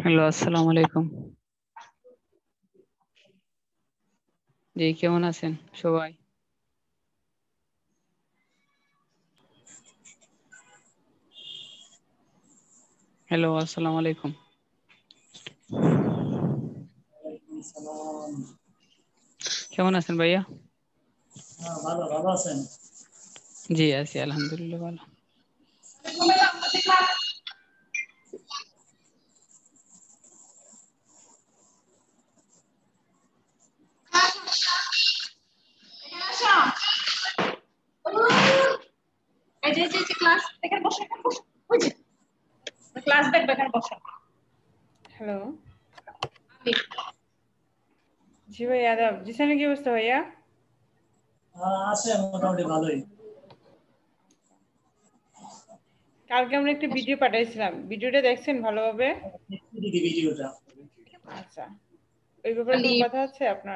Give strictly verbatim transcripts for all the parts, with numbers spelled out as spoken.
Hello, আসসালামু আলাইকুম। জি, কেমন আছেন সবাই? হ্যালো, আসসালামু আলাইকুম। কেমন আছেন ভাইয়া? হ্যাঁ, ভালো ভালো আছেন? জি আছি, আলহামদুলিল্লাহ ভালো। এই যে যে ক্লাস এখানে বসে এখানে বসে ওই যে ক্লাস দেখবে এখানে বসে। হ্যালো জি ভাই আদাব। জিসানের কি অবস্থা ভাইয়া? হ্যাঁ, আছে মোটামুটি ভালোই। কালকে আমরা একটা ভিডিও পাঠাইছিলাম, ভিডিওটা দেখছেন ভালোভাবে? দেখি ভিডিওটা। আচ্ছা, ওই ব্যাপারে কোনো কথা আছে আপনার?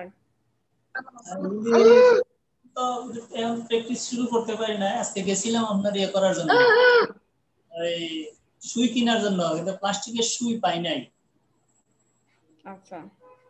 তো এখন প্র্যাকটিস শুরু করতে পারি না। আজকে গেছিলাম আপনার ইয়ে করার জন্য, এই সুই কেনার জন্য, কিন্তু প্লাস্টিকের সুই পাই নাই। আচ্ছা,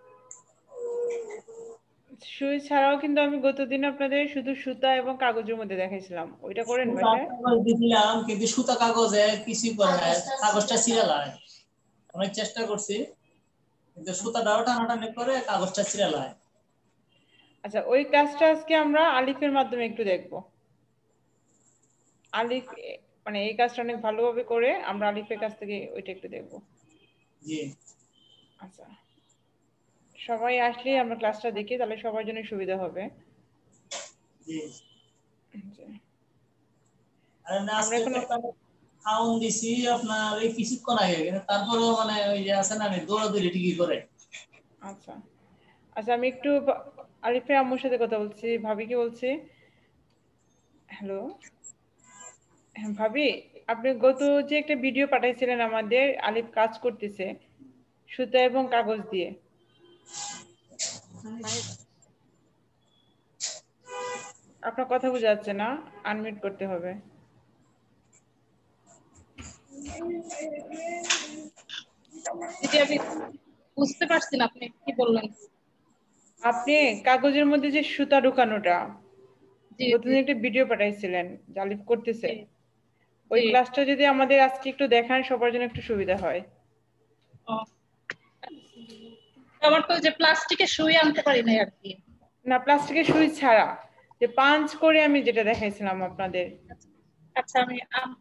সুই ছাড়াও কিন্তু আমি গতদিন আপনাদের শুধু সুতা এবং কাগজের মধ্যে দেখাইছিলাম, ওইটা করেন বাসায়? কাগজ দিয়েছিলাম কিন্তু সুতা কাগজে কিছুই করে নাই, কাগজটা ছিঁড়ে যায়। অনেক চেষ্টা করছি কিন্তু সুতাটাও টানাটানি করে কাগজটা ছিঁড়ে যায়। আচ্ছা, ওই কাজটা আজকে আমরা আলিফের মাধ্যমে একটু দেখব। আলিফ মানে এই কাজটা অনেক ভালোভাবে করে, আমরা আলিফের কাছ থেকে ওইটা একটু দেখব। জি আচ্ছা, সবাই আসলে আমরা ক্লাসটা দেখি, তাহলে সবার জন্য সুবিধা হবে। জি জি। আর না, আমরা আজকে এখন তো খাওন দিছি আপনার এই কিছুক্ষণ আগে, কিন্তু তারপরেও মানে ওই যে আছে না, আমি দৌড়াদৌড়ি ঠিকই করে। আচ্ছা আচ্ছা, আমি একটু আলিফের আম্মুর সাথে কথা বলছি। ভাবি কি বলছি? হ্যালো হ্যাঁ ভাবি, আপনি গত যে একটা ভিডিও পাঠাইছিলেন আমাদের, আলিফ কাজ করতেছে সুতা এবং কাগজ দিয়ে। আপনার কথা বোঝা যাচ্ছে না, আনমিউট করতে হবে। দিদি আমি বুঝতে পারছি না আপনি কি বললেন। আপনি কাগজের মধ্যে যে সুতা ঢুকানোটা জি গতদিন একটা ভিডিও পাঠাইছিলেন, যে আলিফ করতেছে, জি ওই জি। ক্লাসটা যদি আমাদের আজকে একটু দেখান, সবার জন্য একটু সুবিধা হয়। ও, আমার তো যে প্লাস্টিকের সুই আনতে পারি না আর কি। না, প্লাস্টিকের সুই ছাড়া যে পাঞ্চ করে আমি যেটা দেখাইছিলাম আপনাদের। আচ্ছা আমি আম-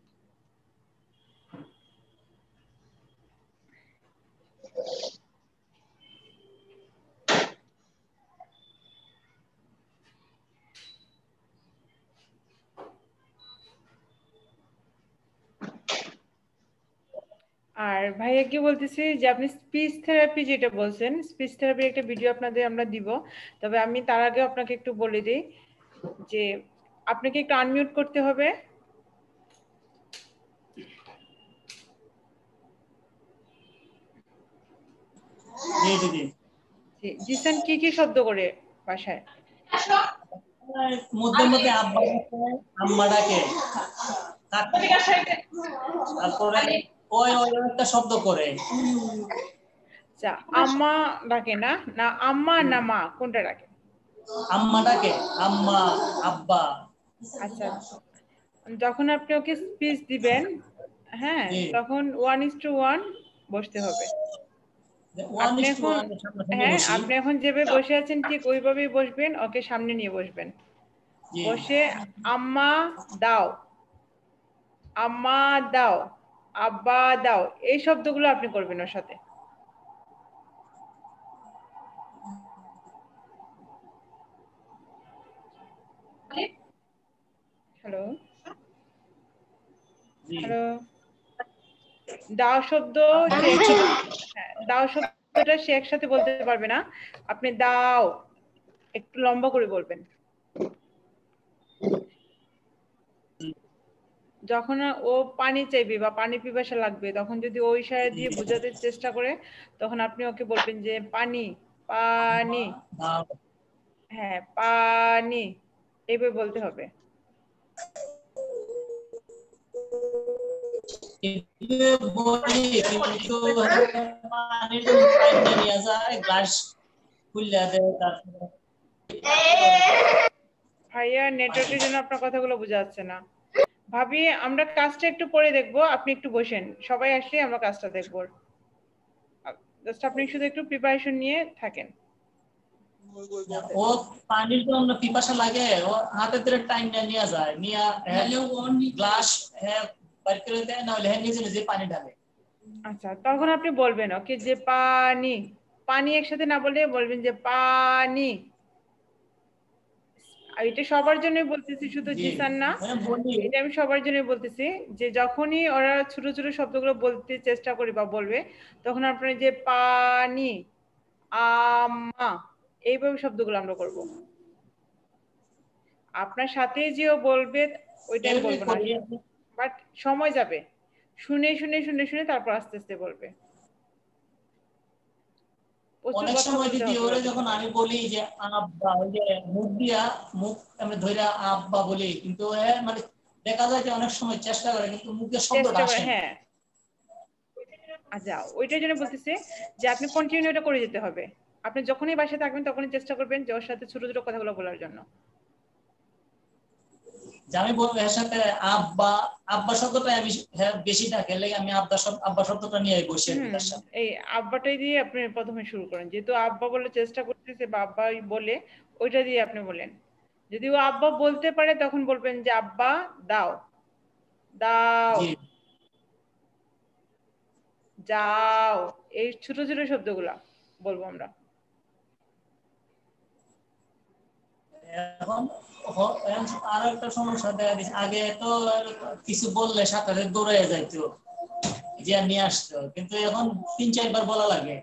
আর ভাইয়া কি বলতেছি যে আপনি স্পিচ থেরাপি যেটা বলছেন, স্পিচ থেরাপি একটা ভিডিও আপনাদের আমরা দিব। তবে আমি তার আগে আপনাকে একটু বলে দিই যে আপনাকে একটু আনমিউট করতে হবে। জি দিদি। জি, জিসান কি কি শব্দ করে বাসায়? মধ্যে মধ্যে আব্বা ডাকে, আম্মা ডাকে, তারপরে ওই ওই একটা শব্দ করে। আচ্ছা, আম্মা ডাকে না? না আম্মা না মা, কোনটা ডাকে? আম্মা ডাকে, আম্মা, আব্বা। আচ্ছা, যখন আপনি ওকে স্পিচ দিবেন, হ্যাঁ, জি তখন ওয়ান ইস টু ওয়ান বসতে হবে। ওয়ান আপনি ইস টু এখন ওয়ান সামনাসামনি হ্যাঁ, বসি। আপনি এখন যেভাবে বসে আছেন ঠিক ওইভাবেই বসবেন, ওকে সামনে নিয়ে বসবেন। জি বসে আম্মা দাও, আম্মা দাও, আব্বা দাও, এই শব্দগুলো আপনি করবেন ওর সাথে। হ্যালো জি হ্যালো দাও শব্দ সে হ্যাঁ, দাও শব্দটা সে একসাথে বলতে পারবে না। আপনি দাও একটু লম্বা করে বলবেন। যখন ও পানি চাইবে বা পানি পিপাসা লাগবে, তখন যদি ও ইশারা দিয়ে বোঝাতে চেষ্টা করে, তখন আপনি ওকে বলবেন যে পানি, পানি, দাও। হ্যাঁ পানি, এইভাবে বলতে হবে। বলি কিন্তু পানির জন্য টাইম নিয়ে যায় গ্লাস খুললে দেয় তারপরে ভাইয়া নেটওয়ার্কের জন্য আপনার কথাগুলো বোঝা যাচ্ছে না। ভাবি আমরা কাজটা একটু পরে দেখবো, আপনি একটু বসেন, সবাই আসলে আমরা কাজটা দেখবো। জাস্ট আপনি শুধু একটু প্রিপারেশন নিয়ে থাকেন। ও পানির জন্য পিপাসা লাগে, ও হাতে ধরে টাইম নিয়ে যায়, নিয়ে গ্লাস বাইর করে দেয়, না হলে নিজে নিজে পানি ঢালে। আচ্ছা, তখন আপনি বলবেন ওকে যে পানি, পানি একসাথে না বলে বলবেন যে পানি। এটা সবার জন্য বলতেছি, শুধু জিসান না, এটা আমি সবার জন্য বলতেছি যে যখনই ওরা ছোট ছোট শব্দগুলো বলতে চেষ্টা করি বা বলবে, তখন আপনারা যে পানি, আমা, এইভাবে শব্দগুলো আমরা করব। আপনার সাথে যেও বলবে ওইটা আমি বলবো না, বাট সময় যাবে, শুনে শুনে শুনে শুনে তারপর আস্তে আস্তে বলবে। অনেক সময় দিদি ওরে যখন আমি বলি যে আব্বা, ওই যে মুখ দিয়া মুখ আমরা ধইরা আব্বা বলি, কিন্তু এ মানে দেখা যায় যে অনেক সময় চেষ্টা করে কিন্তু মুখে শব্দটা আসে না। হ্যাঁ, আচ্ছা ওইটার জন্য বলতেছে যে আপনি কন্টিনিউ এটা করে যেতে হবে। আপনি যখনই বাসায় থাকবেন তখনই চেষ্টা করবেন যে ওর সাথে ছোট ছোট কথাগুলো বলার জন্য। যে আমি বলবো এর সাথে আব্বা, আব্বা শব্দটা আমি বেশি ডাকে, লাগে আমি আব্বা শব্দ আব্বা শব্দটা নিয়ে বসি তার সাথে। এই আব্বাটাই দিয়ে আপনি প্রথমে শুরু করেন, যেহেতু আব্বা বলে চেষ্টা করতেছে বা আব্বাই বলে, ওইটা দিয়ে আপনি বলেন। যদি ও আব্বা বলতে পারে তখন বলবেন যে আব্বা দাও, দাও, যাও, এই ছোট ছোট শব্দগুলা বলবো আমরা। এখন আরো একটা সমস্যা দেখা দিচ্ছে, আগে তো কিছু বললে সাথে সাথে দৌড়ে যাইতো যে নিয়ে আসতো, কিন্তু এখন তিন চারবার বলা লাগে,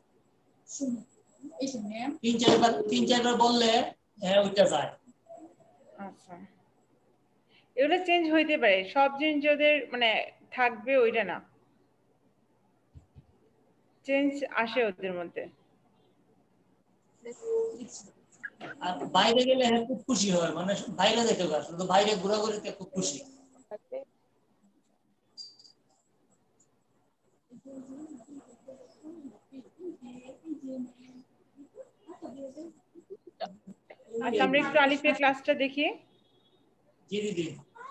তিন চারবার তিন চারবার বললে হ্যাঁ ওইটা যায়। আচ্ছা, এগুলো চেঞ্জ হইতে পারে, সব জিনিস যাদের মানে থাকবে ওইটা না, চেঞ্জ আসে ওদের মধ্যে। আর বাইরে গেলে হ্যাঁ খুব খুশি হয়, মানে বাইরে যেতে পারে, শুধু বাইরে ঘোরাঘুরিতে খুব খুশি। আচ্ছা, আমরা একটু আলিফের ক্লাসটা দেখি। জি দিদি।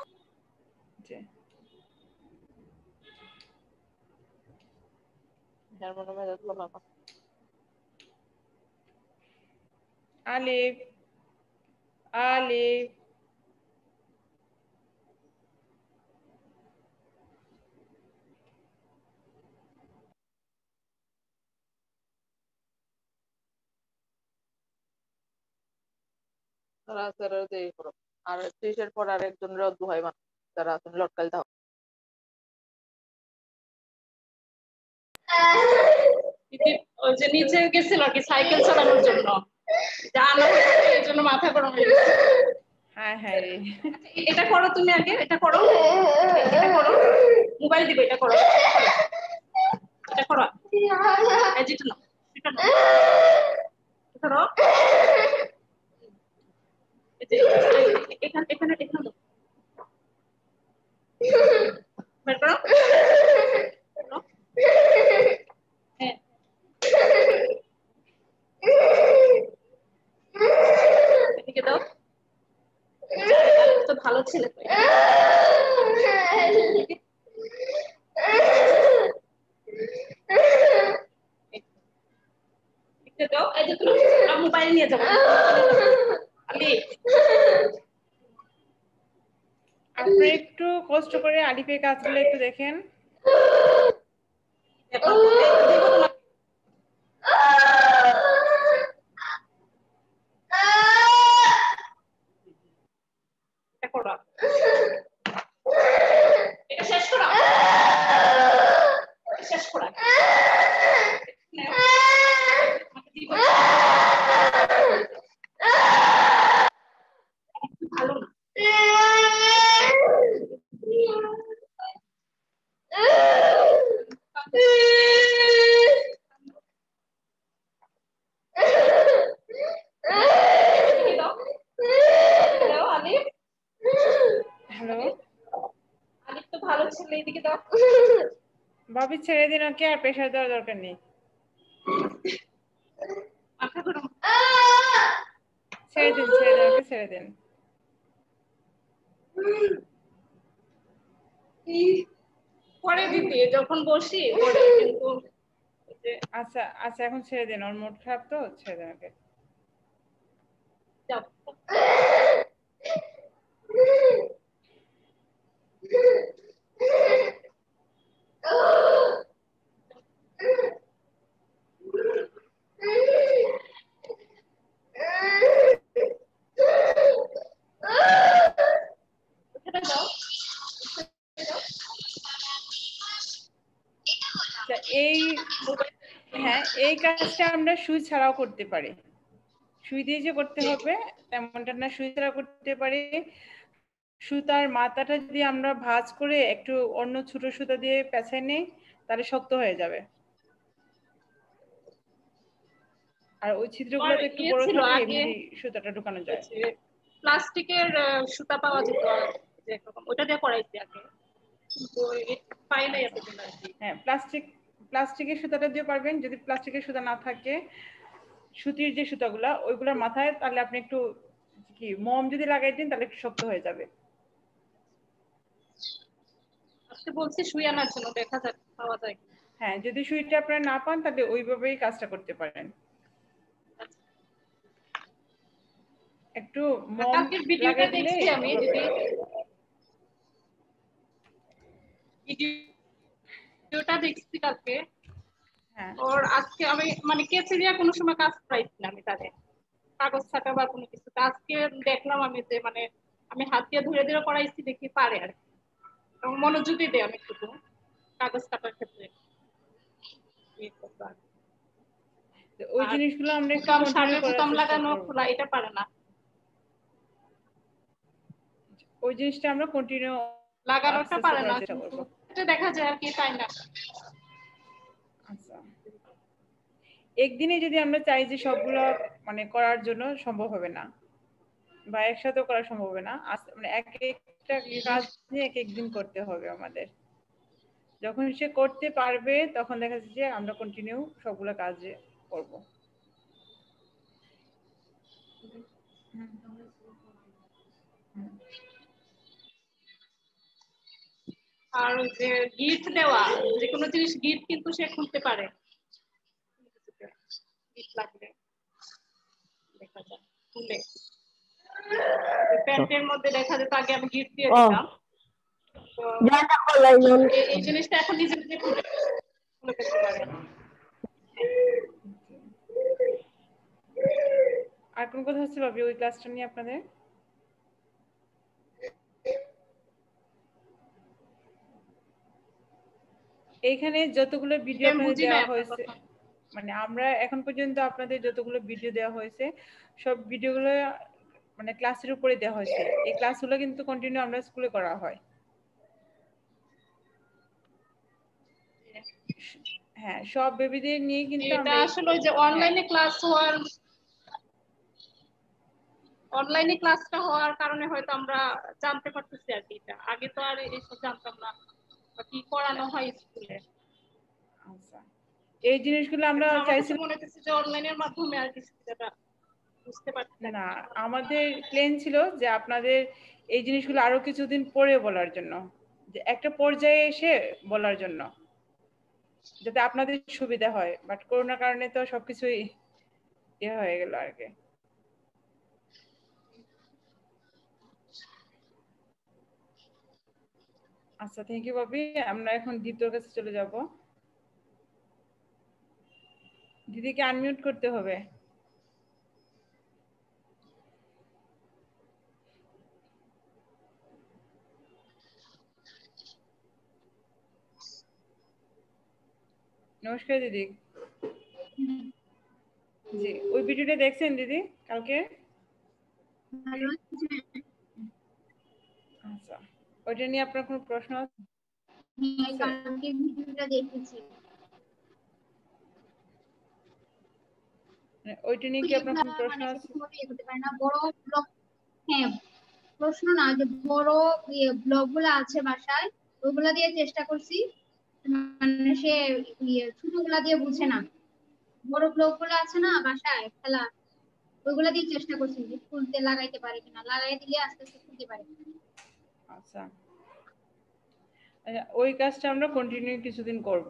আলিফ, আলিফ, আর ত্রিশের পর আর একজনের দোহাই বানান যারা আছেন লটকাল দাও। ওই যে নিচে গেছিল কি সাইকেল চালানোর জন্য, জানো এই জন্য মাথা গরম হয়ে গেছে। হ্যাঁ হ্যাঁ, এটা করো তুমি আগে, এটা করো, এটা করো, মোবাইল দিবে, এটা করো, এটা করো, এই যেটা নাও, এটা নাও, করো, এখানে এখানে এখানে বের করো, হ্যাঁ এদিকে দাও, তো ভালো ছেলে তো। এটা দাও, এই যে তুমি মোবাইল নিয়ে যাবো। আলি আপনারা একটু কষ্ট করে আলিফের কাজগুলো একটু দেখেন। এটা শেষ করো, শেষ করো, ভালো না। এইদিকে দাও। ভাবি ছেড়ে দিন ওকে, আর প্রেশার দেওয়ার দরকার নেই। মাথা গরম। ছেড়ে দিন ছেড়ে দিন ওকে, ছেড়ে দিন। পরে দিতে যখন বসি পরে, কিন্তু আচ্ছা আচ্ছা এখন ছেড়ে দিন, ওর মুড খারাপ তো, ছেড়ে দিন ওকে। যাও। এই হ্যাঁ এই কাজটা আমরা সুই ছাড়াও করতে পারি। সুই দিয়ে যে করতে হবে তেমনটা না, সুই ছাড়াও করতে পারি। সুতার মাথাটা যদি আমরা ভাঁজ করে একটু অন্য ছোট সুতা দিয়ে পেঁচাই নেই তাহলে শক্ত হয়ে যাবে। আর ওই ছিদ্রগুলো তো একটু বড় থাকলে এমনি সুতাটা ঢোকানো যায়। প্লাস্টিকের সুতা পাওয়া যেত এরকম, ওটা দিয়ে করাইছি আগে, কিন্তু পাই নাই এতদিন আর কি। হ্যাঁ প্লাস্টিক প্লাস্টিকের সুতাটা দিয়ে পারবেন। যদি প্লাস্টিকের সুতা না থাকে, সুতির যে সুতাগুলা ওইগুলোর মাথায়, তাহলে আপনি একটু কি মোম যদি লাগাই দেন তাহলে একটু শক্ত হয়ে যাবে। আজকে বলছি সুই আনার জন্য, দেখা যাক পাওয়া যায়। হ্যাঁ যদি সুইটা আপনারা না পান তাহলে ওইভাবেই কাজটা করতে পারেন। একটু মোম লাগাই দিলে আমি যদি ভিডিওটা দেখছি কালকে, হ্যাঁ ওর আজকে আমি মানে কেচে দিয়ে কোনো সময় কাজ পাইছি না আমি তাদের কাগজ ছাটা বা কোনো কিছু। আজকে দেখলাম আমি যে মানে আমি হাত দিয়ে ধরে ধরে করাইছি, দেখি পারে আর কি, এবং মনোযোগই দেয় আমি একটু কাগজ কাটার ক্ষেত্রে। ওই জিনিসগুলো আমরা একটু শাড়ির কন্টিনিউ করার বোতাম চেষ্টা লাগানো করব। খোলা এটা পারে না, ওই জিনিসটা আমরা কন্টিনিউ লাগানোটা পারে না, চেষ্টা কিন্তু করব। এটা দেখা যায় আর কি, তাই না? আচ্ছা একদিনে যদি আমরা চাই যে সবগুলো মানে করার জন্য সম্ভব হবে না, বা একসাথে করা সম্ভব হবে না। মানে এক একটা কাজ নিয়ে এক একদিন করতে হবে আমাদের। যখন সে করতে পারবে তখন দেখা যাচ্ছে যে আমরা কন্টিনিউ সবগুলো কাজ করব। আর যে গিফট দেওয়া, যে কোনো জিনিস গিফট কিন্তু সে খুলতে পারে, গিফট লাগলে দেখা যায় খুলে। প্যান্টের মধ্যে দেখা যেত আগে আমি গিফট দিয়ে দিতাম, তো এই জিনিসটা এখন নিজে নিজে খুলে খুলে ফেলতে পারে। আর কোন কথা হচ্ছে ভাবি ওই ক্লাসটা নিয়ে আপনাদের? এইখানে যতগুলো ভিডিও আপনাদের দেওয়া হয়েছে, মানে আমরা এখন পর্যন্ত আপনাদের যতগুলো ভিডিও দেওয়া হয়েছে সব ভিডিওগুলো মানে ক্লাসের উপরে দেওয়া হয়েছে। এই ক্লাসগুলো কিন্তু কন্টিনিউ আমরা স্কুলে করা হয়। হ্যাঁ সব বেবিদের নিয়ে কিন্তু আমরা আসলে ওই যে অনলাইনে ক্লাস হওয়ার অনলাইনে ক্লাসটা হওয়ার কারণে হয়তো আমরা জানতে পারতেছি আর কি। এটা আগে তো আর এইসব জানতাম না কি করানো হয় স্কুলে। আচ্ছা এই জিনিসগুলো আমরা চাইছিলাম, মনে হচ্ছে যে অনলাইনের মাধ্যমে আর কি সুবিধাটা বুঝতে পারছি না আমাদের প্ল্যান ছিল যে আপনাদের এই জিনিসগুলো আরো কিছুদিন পরে বলার জন্য, যে একটা পর্যায়ে এসে বলার জন্য যাতে আপনাদের সুবিধা হয়। বাট করোনার কারণে তো সবকিছুই ইয়ে হয়ে গেল আর কি। আচ্ছা থ্যাংক ইউ ভাবি। আমরা এখন দ্বিতীয় কাছে চলে যাব। দিদিকে আনমিউট করতে হবে। নমস্কার দিদি। জি ওই ভিডিওটা দেখছেন দিদি কালকে? আচ্ছা ওইটা নিয়ে আপনার কোনো প্রশ্ন আছে? হ্যাঁ কালকে ভিডিওটা দেখেছি। ওইটা নিয়ে কি আপনার কোনো প্রশ্ন আছে? না বড় ব্লগ, হ্যাঁ প্রশ্ন না, যে বড় ব্লগ গুলো আছে বাসায় ওগুলা দিয়ে চেষ্টা করছি, মানে সে ইয়ে ছোটগুলা দিয়ে বুঝে না, বড় ব্লক গুলো আছে না বাসায় খেলা, ওইগুলা দিয়ে চেষ্টা করছি যে খুলতে লাগাইতে পারে কিনা, লাগাই দিলে আস্তে আস্তে খুলতে পারে। আচ্ছা, ওই কাজটা আমরা কন্টিনিউ কিছুদিন করব,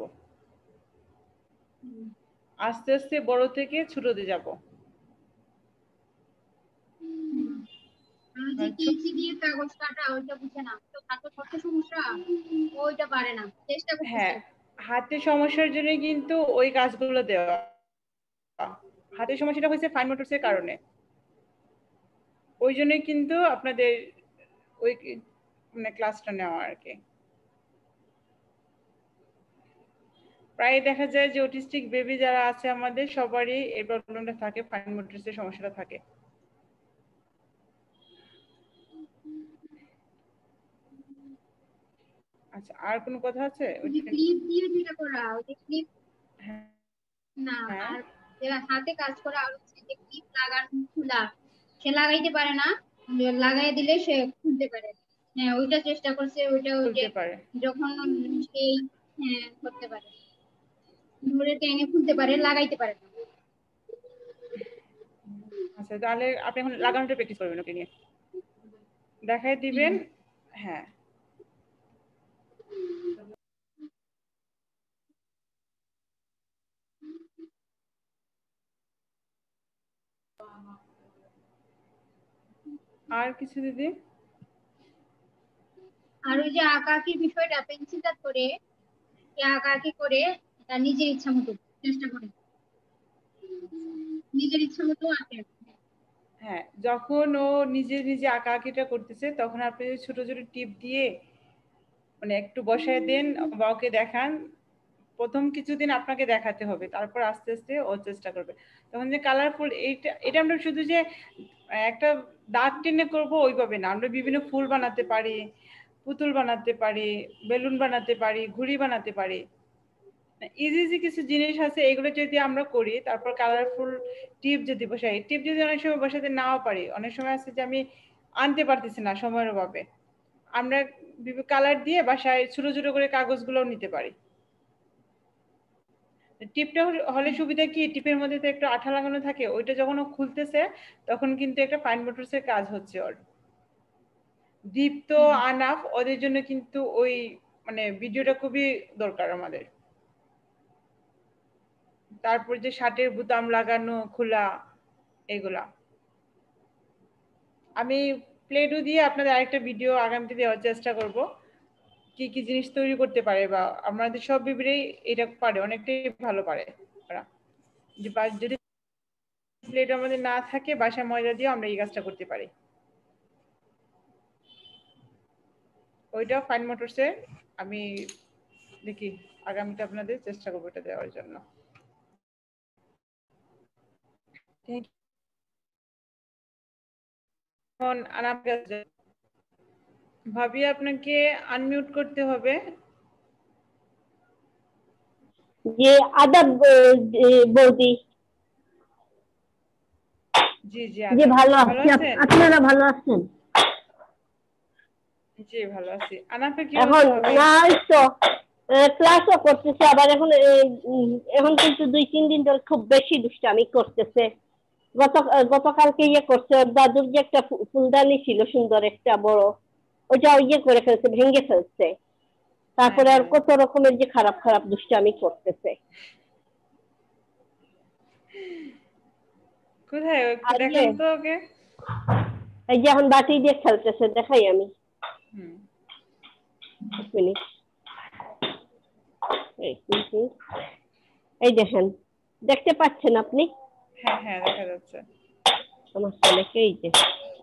আস্তে আস্তে বড় থেকে ছোটতে যাব। যে কেচি দিয়ে কাগজ কাটা ওইটা বুঝে না, তো হাতে কত সমস্যা, ওইটা পারে না, চেষ্টা করতেছে। হ্যাঁ, হাতে সমস্যার জন্য কিন্তু ওই কাজগুলো দেওয়া, হাতের সমস্যাটা হয়েছে ফাইন মোটরসের কারণে, ওই জন্যই কিন্তু আপনাদের ওই মানে ক্লাসটা নেওয়া আর কি। প্রায় দেখা যায় যে অটিস্টিক বেবি যারা আছে আমাদের সবারই এই প্রবলেমটা থাকে, ফাইন মোটরসের সমস্যাটা থাকে। আচ্ছা, আর কোনো কথা আছে? ওই যে ক্লিপ দিয়ে যেটা করা, ওই যে ক্লিপ হ্যাঁ না, আর যারা হাতে কাজ করা আর হচ্ছে যে ক্লিপ লাগানো খোলা, সে লাগাইতে পারে না, লাগাই দিলে সে খুলতে পারে। হ্যাঁ, ওইটা চেষ্টা করছে, ওইটা ওই যে খুলতে পারে, যখন সেই হ্যাঁ করতে পারে, ধরে টেনে খুলতে পারে, লাগাইতে পারে না। আচ্ছা, তাহলে আপনি এখন লাগানোটা প্র্যাকটিস করবেন, ওকে নিয়ে দেখাই দিবেন। হ্যাঁ, আর কিছু দিদি? আর ওই যে আঁকাআঁকির বিষয়টা, পেন্সিলটা ধরে আঁকাআঁকি করে তার নিজের ইচ্ছা মতো চেষ্টা করে, নিজের ইচ্ছা মতো আঁকে। হ্যাঁ, যখন ও নিজে নিজে আঁকাআঁকিটা করতেছে তখন আপনি ছোট ছোট টিপ দিয়ে মানে একটু বসায় দেন বা ওকে দেখান। প্রথম কিছুদিন আপনাকে দেখাতে হবে, তারপর আস্তে আস্তে ও চেষ্টা করবে। তখন যে কালারফুল, এইটা এটা আমরা শুধু যে একটা দাগ টেনে করবো ওইভাবে না, আমরা বিভিন্ন ফুল বানাতে পারি, পুতুল বানাতে পারি, বেলুন বানাতে পারি, ঘুড়ি বানাতে পারি। ইজি ইজি কিছু জিনিস আছে, এগুলো যদি আমরা করি, তারপর কালারফুল টিপ যদি বসাই, টিপ যদি অনেক সময় বসাতে নাও পারি, অনেক সময় আছে যে আমি আনতে পারতেছি না সময়ের অভাবে, আমরা কালার দিয়ে বাসায় ছোট ছোট করে কাগজগুলোও নিতে পারি। টিপটা হলে সুবিধা কি, টিপের মধ্যে তো একটু আঠা লাগানো থাকে, ওইটা যখন ও খুলতেছে তখন কিন্তু একটা ফাইন মোটরসের কাজ হচ্ছে ওর। দীপ্ত আনাফ ওদের জন্য কিন্তু ওই মানে ভিডিওটা খুবই দরকার আমাদের। তারপর যে শার্টের বোতাম লাগানো খোলা, এগুলা আমি প্লেডো দিয়ে আপনাদের আরেকটা ভিডিও আগামীতে দেওয়ার চেষ্টা করব, কি কি জিনিস তৈরি করতে পারে, বা আমাদের সব বিবিরেই এটা পারে, অনেকটাই ভালো পারে ওরা। যদি প্লেট আমাদের না থাকে, বাসায় ময়দা দিয়ে আমরা এই কাজটা করতে পারি। ওইটা ফাইন মোটরসে আমি দেখি আগামীতে আপনাদের চেষ্টা করবো এটা দেওয়ার জন্য। এখন ভাবি আপনাকে আনমিউট করতে হবে। যে আদাব বৌদি। জি জি জি ভালো আছি, আপনারা ভালো আছেন? জি ভালো আছি। আনাফে কি এখন না তো ক্লাসও করতেছে, আবার এখন এখন কিন্তু দুই তিন দিন ধরে খুব বেশি দুষ্টামি করতেছে। গত গতকালকে ইয়ে করছে, দাদুর যে একটা ফুলদানি ছিল সুন্দর একটা বড়, ওইটা ইয়ে করে ফেলছে, ভেঙে ফেলছে। তারপরে আর কত রকমের যে খারাপ খারাপ দুষ্টামি করতেছে। কোথায় দেখেন তো ওকে? এই যে এখন বাটি দিয়ে খেলতেছে, দেখাই আমি। হুম, এক মিনিট, এই দেখেন, দেখতে পাচ্ছেন আপনি? হ্যাঁ হ্যাঁ দেখা যাচ্ছে। আমার ছেলেকে এই যে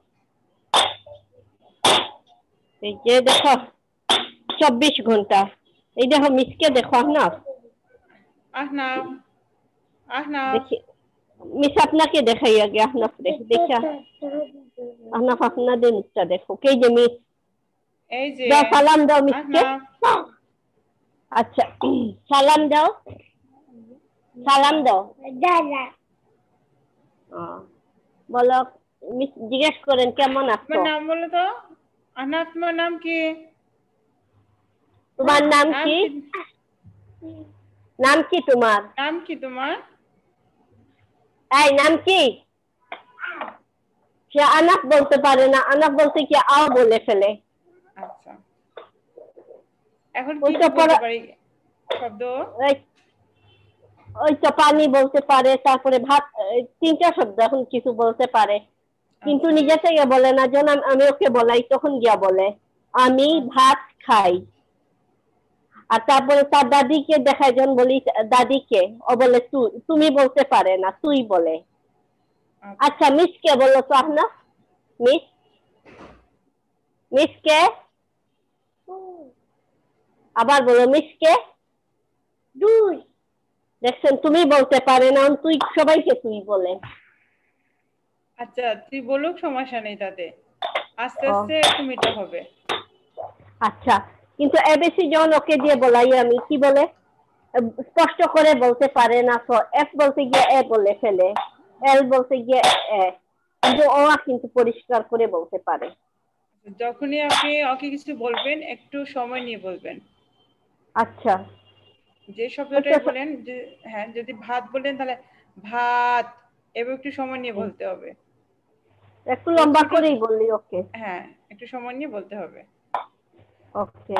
এই যে দেখো চব্বিশ ঘন্টা, এই দেখো মিসকে দেখো না, আহনাফ আহনাফ দেখি মিস আপনাকে দেখাই আগে, আহনাফ রে দেখা, আহনাফ আপনাদের মুখটা দেখো, কে যে মিস, এই যে দাও সালাম দাও মিসকে। আচ্ছা সালাম দাও, সালাম দাও বলো, মিস জিজ্ঞেস করেন কেমন আছো? তোমার নাম বলো তো, আহনাফ তোমার নাম কি? তোমার নাম কি? নাম কি তোমার? নাম কি তোমার? এই নাম কি? সে আনাফ বলতে পারে না, আনাফ বলতে কি আও বলে ফেলে। আচ্ছা, এখন কি কি বলতে পারি শব্দ? ওই তো পানি বলতে পারে, তারপরে ভাত, তিনটা শব্দ এখন কিছু বলতে পারে, কিন্তু নিজে থেকে বলে না। যখন আমি ওকে বলাই তখন গিয়া বলে আমি ভাত খাই। আর তারপরে তার দাদিকে দেখায়, যখন বলি দাদিকে, ও বলে তুই, তুমি বলতে পারে না, তুই বলে। আচ্ছা মিস কে বলো তো আপনার? মিস মিস কে? আবার বলো মিস কে? দুই। দেখছেন, তুমি বলতে পারে না, তুই সবাইকে তুই বলে। আচ্ছা, তুই বলুক, সমস্যা নেই, তাতে আস্তে আস্তে তুমিটা হবে। আচ্ছা, কিন্তু এবিসি যখন ওকে দিয়ে বলাই আমি, কি বলে স্পষ্ট করে বলতে পারে না, তো এফ বলতে গিয়ে এ বলে ফেলে, এল বলতে গিয়ে এ, কিন্তু ও কিন্তু পরিষ্কার করে বলতে পারে। যখনই আপনি ওকে কিছু বলবেন একটু সময় নিয়ে বলবেন। আচ্ছা, যে শব্দটাই বলেন, যে হ্যাঁ যদি ভাত বলেন তাহলে ভাত, এবার একটু সময় নিয়ে বলতে হবে। একটু লম্বা করেই বললি ওকে? হ্যাঁ, একটু সময় নিয়ে বলতে হবে। ওকে,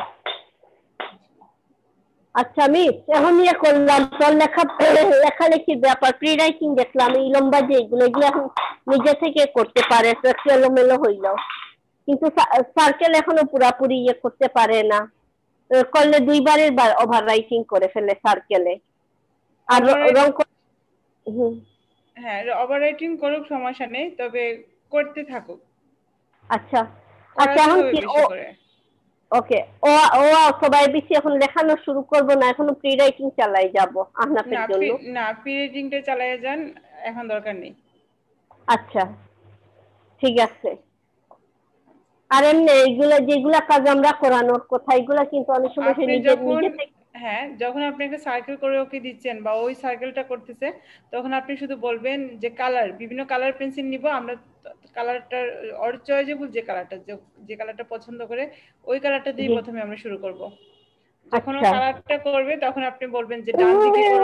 আচ্ছা মিস, এখন ইয়ে করলাম তোর লেখা লেখালেখির ব্যাপার, প্রি রাইটিং দেখলাম, এই লম্বা যে এগুলো এগুলো এখন নিজে থেকে করতে পারে, তো একটু এলোমেলো হইল, কিন্তু সার্কেল এখনো পুরাপুরি ইয়ে করতে পারে না, করলে দুইবারের বার ওভার রাইটিং করে ফেলে সার্কেলে। আর রং হ্যাঁ, ওভার রাইটিং করুক, সমস্যা নেই, তবে করতে থাকুক। আচ্ছা আচ্ছা, এখন কি ওকে, ও ও সবাই বেশি এখন লেখানো শুরু করব না, এখনো প্রি রাইটিং চালাই যাব আহনাফের জন্য? না, প্রি রাইটিংটা চালিয়ে যান, এখন দরকার নেই। আচ্ছা ঠিক আছে। আর এমনি এগুলা যেগুলা কাজ আমরা করানোর কথা, এগুলা কিন্তু অনেক সময় সে নিজে নিজে হ্যাঁ, যখন আপনি একটা সার্কেল করে ওকে দিচ্ছেন বা ওই সার্কেলটা করতেছে, তখন আপনি শুধু বলবেন যে কালার, বিভিন্ন কালার পেন্সিল নিব আমরা, কালারটার ওর চয়েজেবল যে কালারটা, যে কালারটা পছন্দ করে ওই কালারটা দিয়ে প্রথমে আমরা শুরু করব। যখন ও কালারটা করবে তখন আপনি বলবেন যে ডান দিকে করো।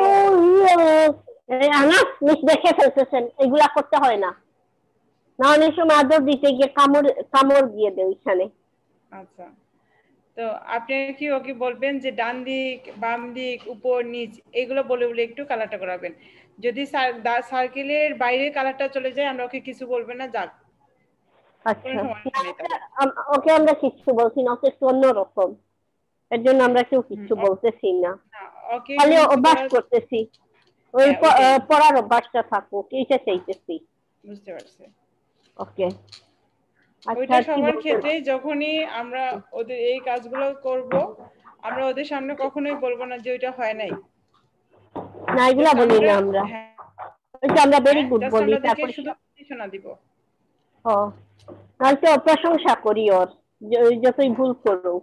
আনাফ মিস দেখে ফেলতেছেন, এগুলা করতে হয় না, না অনেক সময় আদর দিতে গিয়ে কামড় কামড় দিয়ে দেয় ওইখানে। আচ্ছা, তো আপনি কি ওকে বলবেন যে ডান দিক, বাম দিক, উপর নিচ, এগুলো বলে বলে একটু কালারটা করাবেন। যদি সার্কেলের বাইরে কালারটা চলে যায় আমরা ওকে কিছু বলবেন না, যাক। আচ্ছা, ওকে আমরা কিছু বলছি না, ওকে একটু অন্যরকম, এর জন্য আমরা কেউ কিছু বলতেছি না, খালি অভ্যাস করতেছি, ওই পড়ার অভ্যাসটা থাকুক, এইটা চাইতেছি। বুঝতে পারছি। ওকে, ওইটা সবার ক্ষেত্রে যখনই আমরা ওদের এই কাজগুলো করব, আমরা ওদের সামনে কখনোই বলবো না যে ওইটা হয় নাই, না এগুলা বলি না আমরা, ওইটা আমরা ভেরি গুড বলি, তারপরে শুধু শোনা দিব। ও নয়তো প্রশংসা করি ওর, যতই ভুল করুক।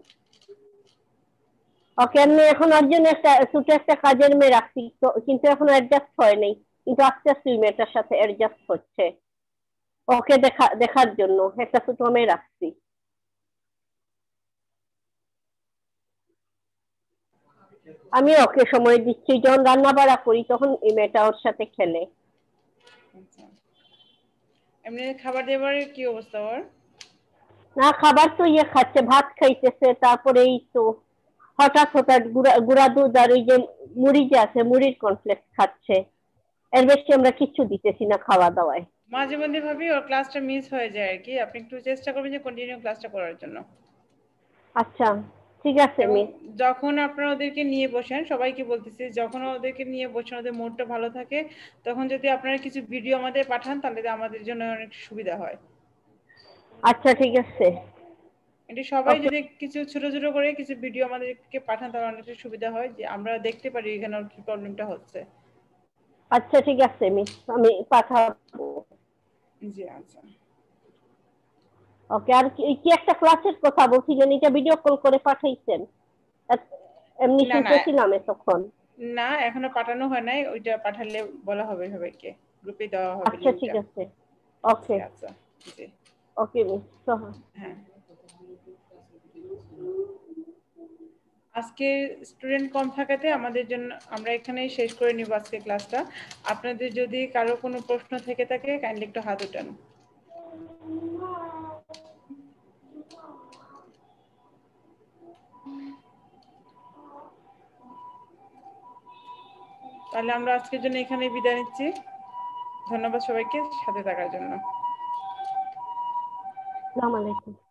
ওকে, আমি এখন ওর জন্য একটা ছোট একটা কাজের মেয়ে রাখছি, কিন্তু এখন অ্যাডজাস্ট হয় নাই, কিন্তু আস্তে আস্তে ওই মেয়েটার সাথে অ্যাডজাস্ট হচ্ছে, ওকে দেখা দেখার জন্য একটা ছোট মেয়ে রাখছি। আমি ওকে সময় দিচ্ছি, যখন রান্না বাড়া করি তখন এই মেয়েটা ওর সাথে খেলে। এমনি খাবার দাবার কি অবস্থা ওর? না খাবার তো ইয়ে খাচ্ছে, ভাত খাইতেছে, তারপরে এই তো হঠাৎ হঠাৎ গুঁড়া দুধ আর ওই যে মুড়ি যে আছে মুড়ির কর্নফ্লেক্স খাচ্ছে, এর বেশি আমরা কিছু দিতেছি না খাওয়া দাওয়ায়। মাঝে মধ্যে ভাবি ওর ক্লাসটা মিস হয়ে যায় আর কি, আপনি একটু চেষ্টা করবেন যে কন্টিনিউ ক্লাসটা করার জন্য। আচ্ছা ঠিক আছে মিস। যখন আপনারা ওদেরকে নিয়ে বসেন, সবাইকে বলতেছি, যখন ওদেরকে নিয়ে বসেন ওদের মুডটা ভালো থাকে, তখন যদি আপনারা কিছু ভিডিও আমাদের পাঠান তাহলে আমাদের জন্য অনেক সুবিধা হয়। আচ্ছা ঠিক আছে, এটা সবাই যদি কিছু ছোট ছোট করে কিছু ভিডিও আমাদেরকে পাঠান তাহলে অনেক সুবিধা হয়, যে আমরা দেখতে পারি এখানে ওর কি প্রবলেমটা হচ্ছে। আচ্ছা ঠিক আছে মিস, আমি পাঠাবো। জি আচ্ছা। ওকে, আর কি একটা ক্লাসের কথা বলছিলেন, এটা ভিডিও কল করে পাঠাইছেন? এমনি শুনতেছিলাম তখন। না এখনো পাঠানো হয় নাই, ওইটা পাঠালে বলা হবে সবাইকে, গ্রুপে দেওয়া হবে। আচ্ছা ঠিক আছে, ওকে আচ্ছা জি ওকে মিস। হ্যাঁ আজকে স্টুডেন্ট কম থাকাতে আমাদের জন্য আমরা এখানেই শেষ করে নিব আজকে ক্লাসটা। আপনাদের যদি কারো কোনো প্রশ্ন থেকে থাকে কাইন্ডলি একটু হাত উঠান। তাহলে আমরা আজকের জন্য এখানেই বিদায় নিচ্ছি। ধন্যবাদ সবাইকে সাথে থাকার জন্য। আসসালামু আলাইকুম।